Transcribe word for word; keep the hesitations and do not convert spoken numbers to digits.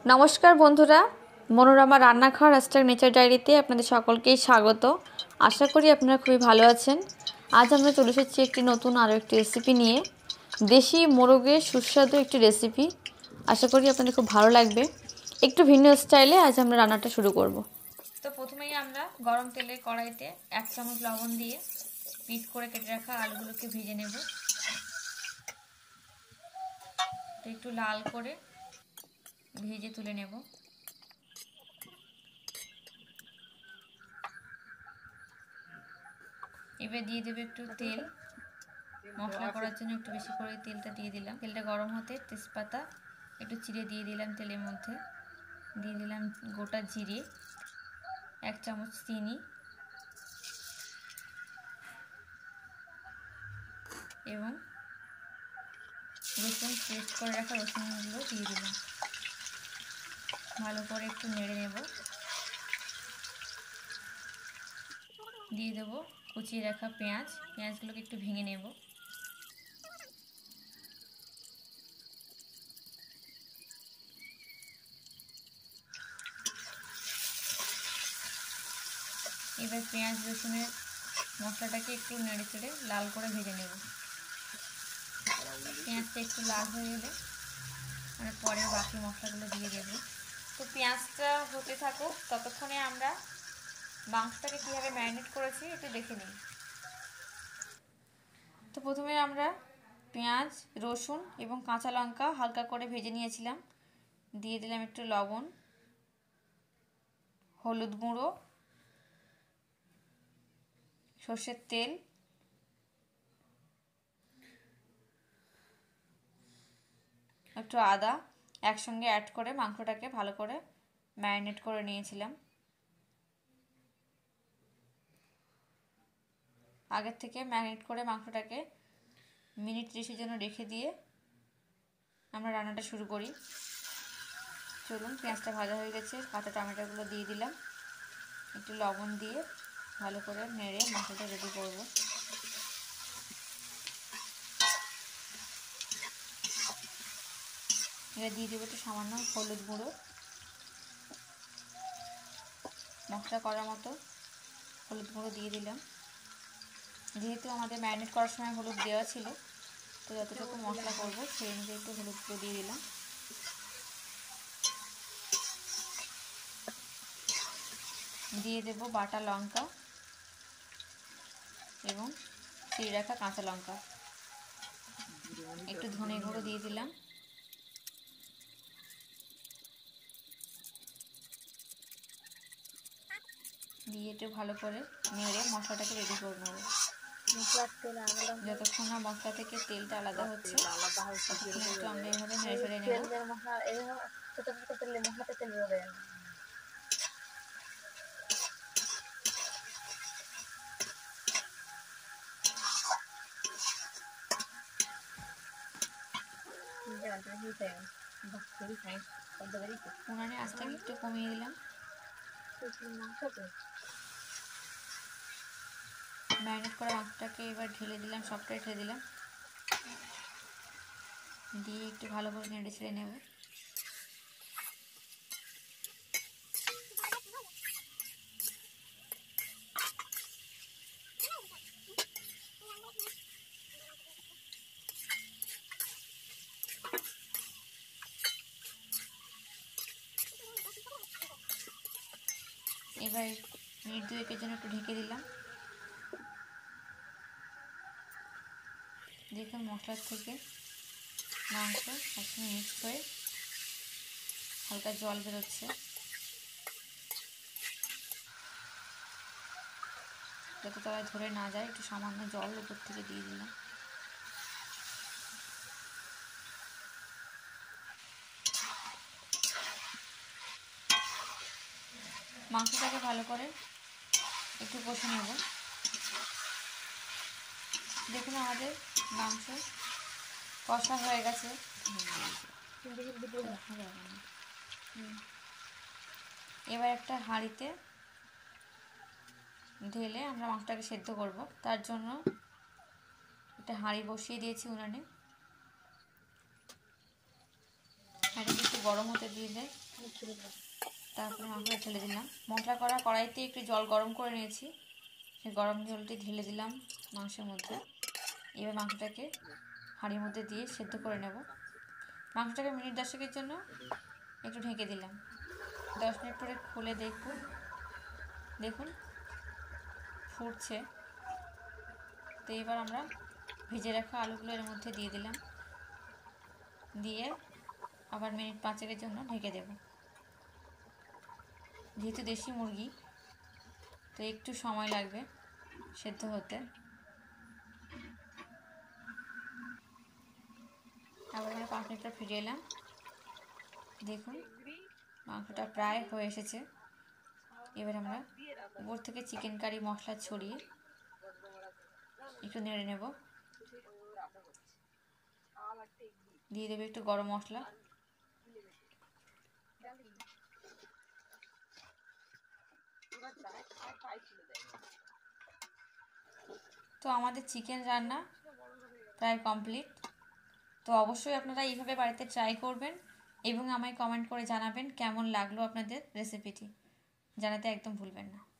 নমস্কার বন্ধুরা, মনোরমা রান্নাঘর হ্যাশট্যাগ নেচার ডায়েরিতে আপনাদের সকলকেই স্বাগত। আশা করি আপনারা খুবই ভালো আছেন। আজ আমরা চলে এসেছি একটি নতুন আরও একটি রেসিপি নিয়ে, দেশি মোরগের সুস্বাদু একটি রেসিপি। আশা করি আপনাদের খুব ভালো লাগবে। একটু ভিন্ন স্টাইলে আজ আমরা রান্নাটা শুরু করব। তো প্রথমেই আমরা গরম তেলে কড়াইতে এক চামচ লবণ দিয়ে পিস করে কেটে রাখা আলুগুলোকে ভেজে নেব। একটু লাল করে ভেজে তুলে নেব। এবার দিয়ে দেবে একটু তেল, মশলা করার জন্য একটু বেশি করে তেলটা দিয়ে দিলাম। তেলটা গরম হতে তেজপাতা একটু চিড়ে দিয়ে দিলাম তেলের মধ্যে, দিয়ে দিলাম গোটা জিরে, এক চামচ চিনি এবং রসুন পেস্ট করে রাখা রসুনগুলো দিয়ে দিলাম। ভালো করে একটু নেড়ে নেব। দিয়ে দেবো কুচিয়ে রাখা পেঁয়াজ, পেঁয়াজগুলোকে একটু ভেঙে নেব। এবার পেঁয়াজ রসুনের মশলাটাকে একটু নেড়ে চেড়ে লাল করে ভেজে নেব। পেঁয়াজটা একটু লাল হয়ে গেলে মানে পরে বাকি মশলাগুলো দিয়ে দেব। তো পেঁয়াজটা হতে থাকুক, ততক্ষণে আমরা মাংসটাকে কীভাবে ম্যারিনেট করেছি একটু দেখে নিই। তো প্রথমে আমরা পেঁয়াজ, রসুন এবং কাঁচা লঙ্কা হালকা করে ভেজে নিয়েছিলাম। দিয়ে দিলাম একটু লবণ, হলুদ গুঁড়ো, সর্ষের তেল, একটু আদা একসঙ্গে অ্যাড করে মাংসটাকে ভালো করে ম্যারিনেট করে নিয়েছিলাম। আগের থেকে ম্যারিনেট করে মাংসটাকে মিনিট ত্রিশের জন্য রেখে দিয়ে আমরা রান্নাটা শুরু করি। চলুন, পেঁয়াজটা ভাজা হয়ে গেছে, কাঁচা টমেটোগুলো দিয়ে দিলাম, একটু লবণ দিয়ে ভালো করে নেড়ে মশলাটা রেডি করব। এবার দিয়ে দেবো একটু সামান্য হলুদ গুঁড়ো, মশলা করার মতো হলুদ গুঁড়ো দিয়ে দিলাম। যেহেতু আমাদের ম্যারিনেট করার সময় হলুদ দেওয়া ছিল, তো যতটুকু মশলা করবো সেই অনুযায়ী একটু হলুদ গুঁড়ো দিয়ে দিলাম। দিয়ে দেব বাটা লঙ্কা এবং চিড়ে রাখা কাঁচা লঙ্কা, একটু ধনে গুঁড়ো দিয়ে দিলাম। দিয়ে একটু ভালো করে নেড়ে মশলাটাকে রেডি করে নেব। যতক্ষণ না মশলা থেকে তেলটা আলাদা হচ্ছে ততক্ষণ একটু আমরা এইভাবে নেড়ে চেড়ে নেব। উনানে আঁচটাকে একটু কমিয়ে দিলাম। ম্যারিনেট করা মাংসটাকে এবার ঢেলে দিলাম, সবটাই ঢেলে দিলাম, দিয়ে একটু ভালো করে নেড়ে ছেড়ে নেব। এবার মিনিট দুয়েকের জন্য একটু ঢেকে দিলাম। দেখুন মশলার থেকে মাংস একসঙ্গে মিক্স হয়ে হালকা জল বেরোচ্ছে। যাতে তলায় ধরে না যায় একটু সামান্য জল উপর থেকে দিয়ে দিলাম। মাংসটাকে ভালো করে একটু কষে নেব। দেখুন আমাদের মাংস কষা হয়ে গেছে। এবার একটা হাঁড়িতে ঢেলে আমরা মাংসটাকে সেদ্ধ করব। তার জন্য একটা হাঁড়ি বসিয়ে দিয়েছি উনানে। হাঁড়িতে একটু গরম হতে দিয়ে দেয়, তারপরে মাংসটা ঢেলে দিলাম। মশলা করা কড়াইতে একটু জল গরম করে নিয়েছি, সেই গরম জলটি ঢেলে দিলাম মাংসের মধ্যে। এবার মাংসটাকে হাঁড়ির মধ্যে দিয়ে সেদ্ধ করে নেব। মাংসটাকে মিনিট দশেকের জন্য একটু ঢেকে দিলাম। দশ মিনিট পরে খুলে দেখব, দেখুন ফুটছে। তো এবার আমরা ভেজে রাখা আলুগুলো এর মধ্যে দিয়ে দিলাম, দিয়ে আবার মিনিট পাঁচেকের জন্য ঢেকে দেব। যেহেতু দেশি মুরগি তো একটু সময় লাগবে সেদ্ধ হতে। আবার আমরা পাঁচ মিনিট পর ফিরে এলাম, দেখুন মাংসটা প্রায় হয়ে এসেছে। এবার আমরা উপর থেকে চিকেন কারি মশলা ছড়িয়ে একটু নেড়ে নেব। দিয়ে দেবে একটু গরম মশলা। তো আমাদের চিকেন রান্না প্রায় কমপ্লিট। তো অবশ্যই আপনারা এইভাবে বাড়িতে ট্রাই করবেন এবং আমায় কমেন্ট করে জানাবেন কেমন লাগলো আপনাদের রেসিপিটি। জানাতে একদম ভুলবেন না।